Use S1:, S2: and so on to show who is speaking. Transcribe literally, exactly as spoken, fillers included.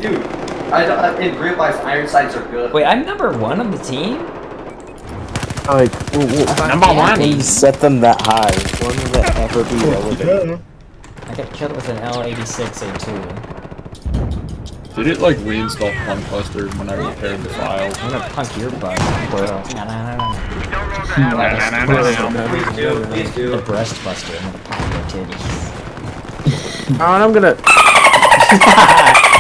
S1: Dude, I don't, uh, in real life, iron sights are good.
S2: Wait, I'm number one on the team?
S3: Like, ooh, ooh,
S4: number one.
S3: please set them that high. When will that ever be relevant?
S2: I got killed with an L eighty-six A two.
S4: Did it like reinstall Punk Buster when I repaired the files?
S2: I'm gonna punk your butt, bro. Nah, nah, nah, nah.
S1: Please do, please do.
S2: The breast buster, I'm gonna pop your titties.
S3: Oh, and I'm gonna...